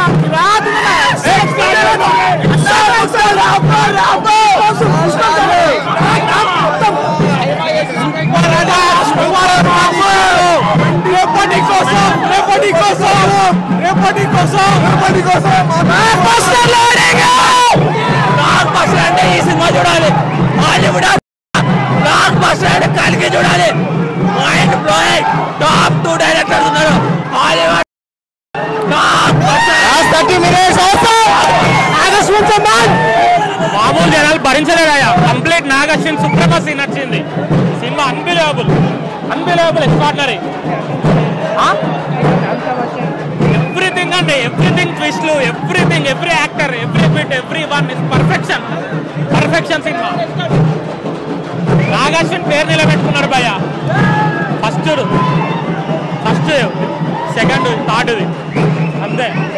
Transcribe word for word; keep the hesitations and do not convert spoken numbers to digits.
ఈ సినిమా చూడాలి, Hollywood black buster కలిగి చూడాలి. Mind blowing, top two directors ఉన్నారు హాలీవుడ్. మామూలు జనాలు భరించలేదయ్యా. కంప్లీట్ నాగశ్విన్ సుప్రమసీ నచ్చింది సినిమా. Unbelievable unbelievable extraordinary. ఎవ్రీథింగ్ అంటే ఎవ్రీథింగ్ ట్విస్ట్లు, everything, every actor, every bit, every one is perfection. Perfection సినిమా. నాగశ్విన్ పేరు నిలబెట్టుకున్నాడు భయ్య. ఫస్ట్ ఫస్ట్ సెకండ్ థర్డ్ది అంతే.